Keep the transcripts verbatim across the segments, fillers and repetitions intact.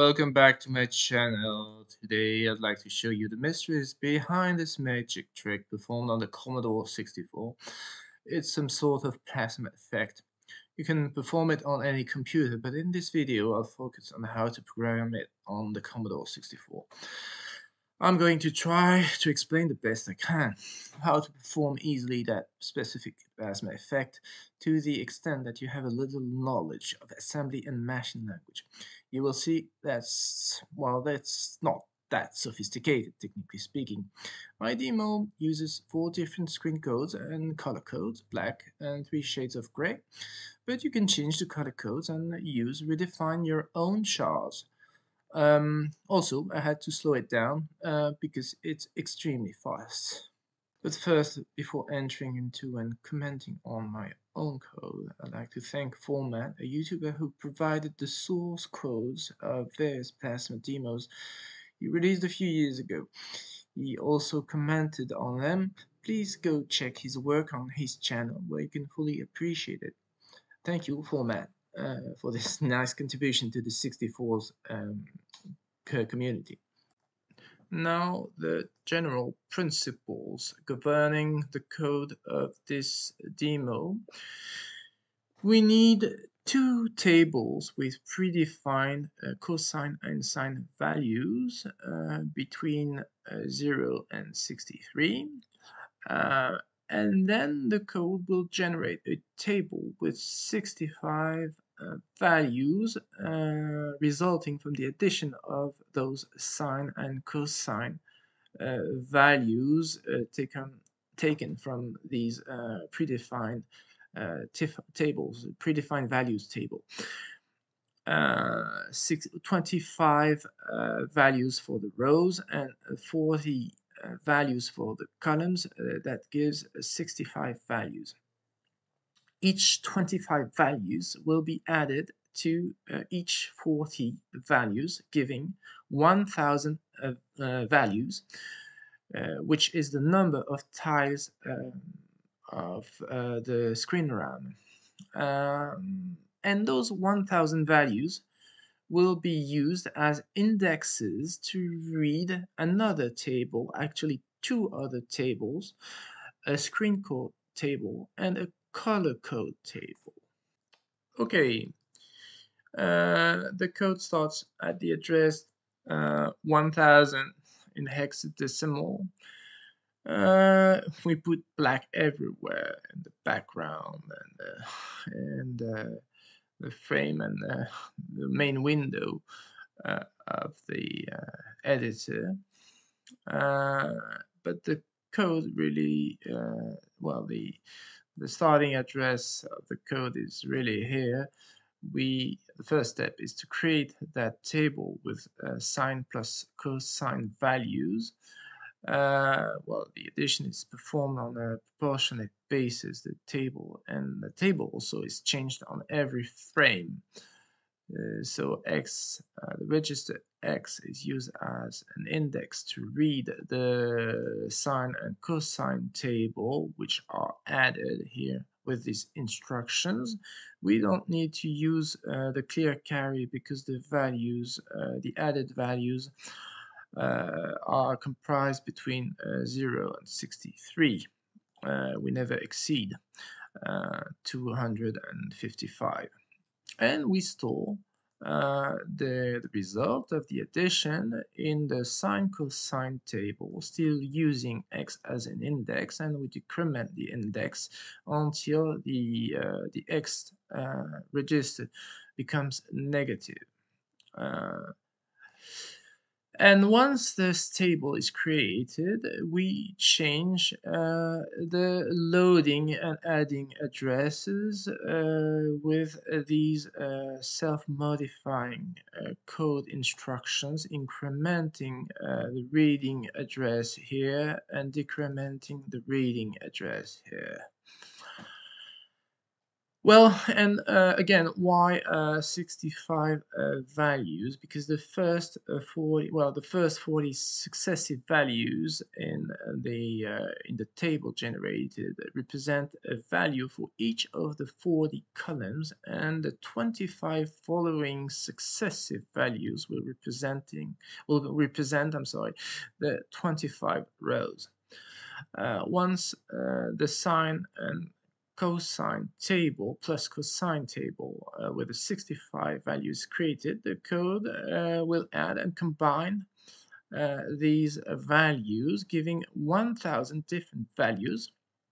welcome back to my channel. Today I'd like to show you the mysteries behind this magic trick performed on the Commodore sixty-four. It's some sort of plasma effect. You can perform it on any computer, but in this video I'll focus on how to program it on the Commodore sixty-four. I'm going to try to explain the best I can how to perform easily that specific plasma effect to the extent that you have a little knowledge of assembly and machine language. You will see that's, well, that's not that sophisticated, technically speaking. My demo uses four different screen codes and color codes, black and three shades of gray, but you can change the color codes and use redefine your own shards. Um, also, I had to slow it down uh, because it's extremely fast. But first, before entering into and commenting on my own code, I'd like to thank Format, a YouTuber who provided the source codes of various plasma demos he released a few years ago. He also commented on them. Please go check his work on his channel where you can fully appreciate it. Thank you, Format, uh, for this nice contribution to the sixty-four's um, community. Now, the general principles governing the code of this demo. We need two tables with predefined uh, cosine and sine values uh, between uh, zero and sixty-three. Uh, and then the code will generate a table with sixty-five uh, values uh, resulting from the addition of those sine and cosine uh, values uh, taken, taken from these uh, predefined uh, tables, predefined values table. Uh, six, twenty-five uh, values for the rows and forty uh, values for the columns. Uh, that gives sixty-five values. Each twenty-five values will be added to uh, each forty values, giving one thousand uh, uh, values, uh, which is the number of tiles uh, of uh, the screen RAM. Um, and those one thousand values will be used as indexes to read another table, actually two other tables, a screen code table and a color code table. Okay, uh, the code starts at the address uh, one thousand in hexadecimal. Uh, we put black everywhere in the background and, uh, and uh, the frame and uh, the main window uh, of the uh, editor. Uh, but the code really, uh, well, the the starting address of the code is really here. We the first step is to create that table with uh, sine plus cosine values. Uh, well, the addition is performed on a proportionate basis, the table, and the table also is changed on every frame. Uh, so X, uh, the register X is used as an index to read the sine and cosine table, which are added here with these instructions. We don't need to use uh, the clear carry because the values, uh, the added values, uh, are comprised between uh, zero and sixty-three. Uh, we never exceed uh, two hundred fifty-five. And we store uh, the, the result of the addition in the sine cosine table, still using X as an index, and we decrement the index until the, uh, the X uh, register becomes negative. Uh, And once this table is created, we change uh, the loading and adding addresses uh, with uh, these uh, self-modifying uh, code instructions, incrementing uh, the reading address here and decrementing the reading address here. Well, and uh, again, why uh, sixty-five uh, values? Because the first uh, forty, well, the first forty successive values in uh, the uh, in the table generated represent a value for each of the forty columns, and the twenty-five following successive values will representing will represent, I'm sorry, the twenty-five rows. Uh, once uh, the sine and cosine table plus cosine table uh, with the sixty-five values created, the code uh, will add and combine uh, these values, giving one thousand different values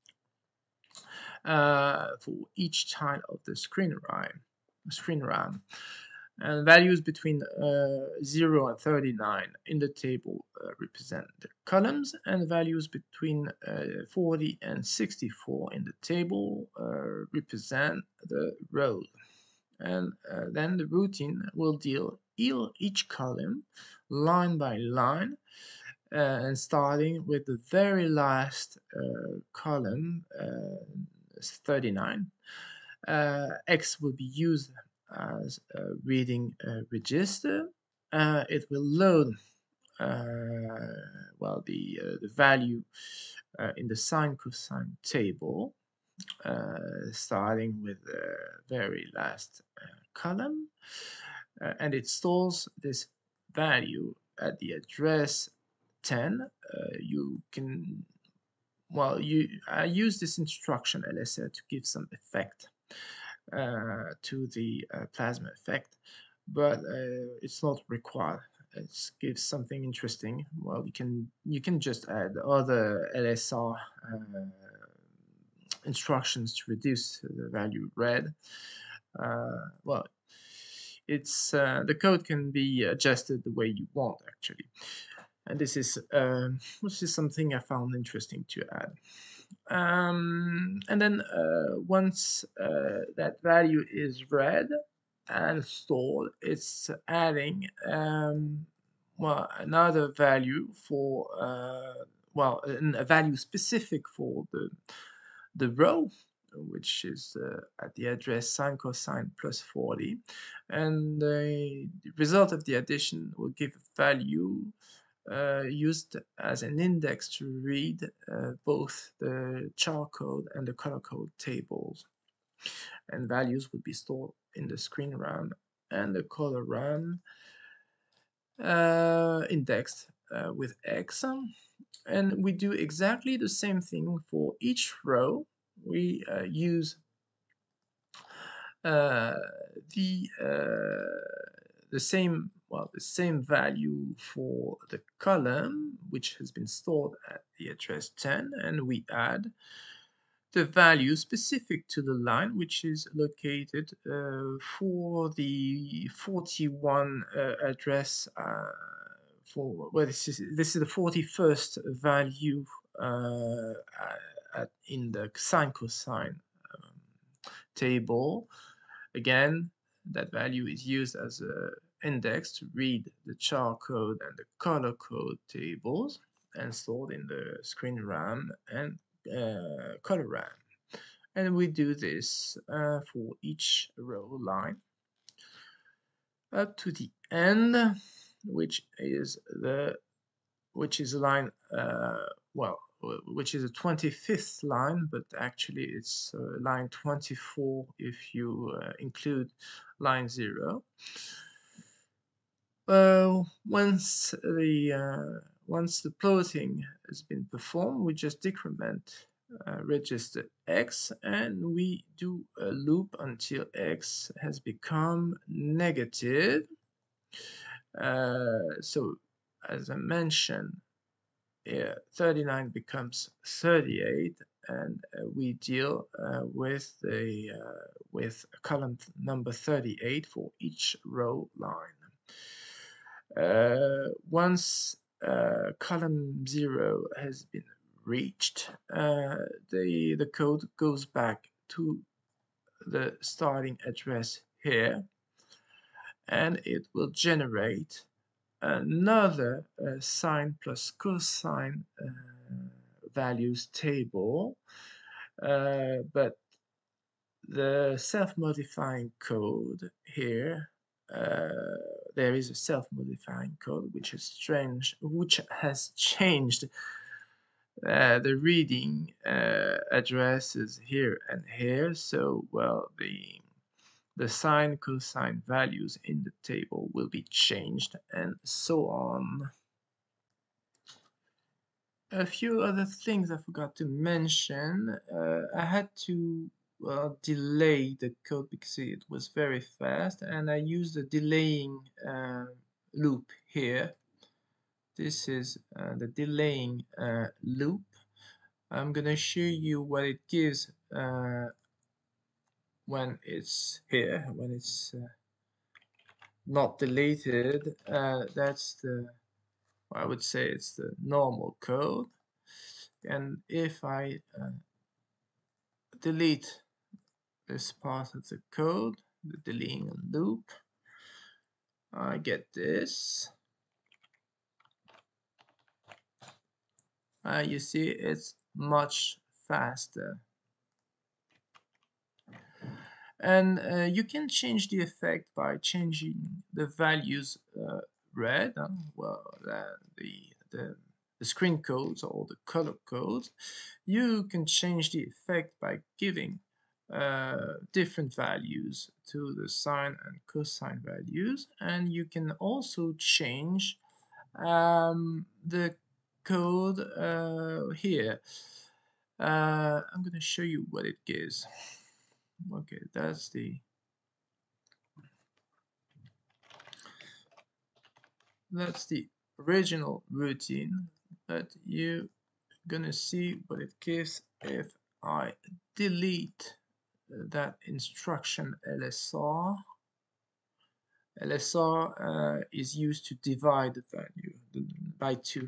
uh, for each tile of the screen RAM. Screen RAM. And values between uh, zero and thirty-nine in the table uh, represent the columns, and values between uh, forty and sixty-four in the table uh, represent the rows. And uh, then the routine will deal each column line by line, uh, and starting with the very last uh, column, uh, thirty-nine. Uh, X will be used as a reading uh, register. Uh, it will load uh, well the uh, the value uh, in the sine cosine table, uh, starting with the very last uh, column, uh, and it stores this value at the address ten. Uh, you can well you I use this instruction L S R to give some effect uh, to the uh, plasma effect, but uh, it's not required. It gives something interesting. Well, you can you can just add other L S R uh, instructions to reduce the value read. Uh, well, it's uh, the code can be adjusted the way you want actually, and this is um, this is something I found interesting to add. Um, and then uh, once uh, that value is read and stored, it's adding um, well another value for uh, well a value specific for the the row, which is uh, at the address sine cosine plus forty, and the result of the addition will give a value uh, used as an index to read uh, both the char code and the color code tables, and values would be stored in the screen RAM and the color RAM uh, indexed uh, with X. And we do exactly the same thing for each row. We uh, use uh, the uh, the same well the same value for the column, which has been stored at the address ten, and we add the value specific to the line, which is located uh, for the forty-one uh, address uh, for well this is this is the forty-first value uh, at, in the sine cosine um, table. Again, that value is used as an index to read the char code and the color code tables, and stored in the screen RAM and uh, color RAM. And we do this uh, for each row line up to the end, which is the which is a line uh, well which is a twenty-fifth line, but actually it's uh, line twenty-four if you uh, include line zero. Uh, once the uh, once the plotting has been performed, we just decrement uh, register X, and we do a loop until X has become negative. Uh, so as I mentioned, yeah, thirty-nine becomes thirty-eight, and uh, we deal uh, with the uh, with column number thirty-eight for each row line. Uh, once uh, column zero has been reached, uh, the the code goes back to the starting address here, and it will generate another uh, sine plus cosine uh, values table, uh, but the self-modifying code here, uh, there is a self-modifying code which is strange, which has changed uh, the reading uh, addresses here and here. So, well, the the sine cosine values in the table will be changed, and so on. A few other things I forgot to mention. Uh, I had to uh, delay the code because it was very fast, and I used a delaying uh, loop here. This is uh, the delaying uh, loop. I'm gonna show you what it gives uh, when it's here, when it's uh, not deleted. Uh, that's the, I would say it's the normal code. And if I uh, delete this part of the code, the deleting loop, I get this. Uh, you see, it's much faster. And uh, you can change the effect by changing the values uh, red, uh, well, uh, the, the, the screen codes or the color codes. You can change the effect by giving uh, different values to the sine and cosine values, and you can also change um, the code uh, here. Uh, I'm going to show you what it gives. Okay, that's the that's the original routine, but you're gonna see what it gives if I delete that instruction L S R. L S R uh, is used to divide the value by two.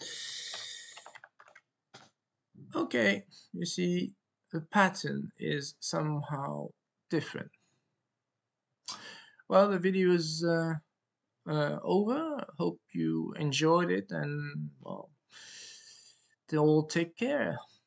Okay, you see the pattern is somehow different. Well, the video is uh, uh, over. Hope you enjoyed it, and well, they'll take care.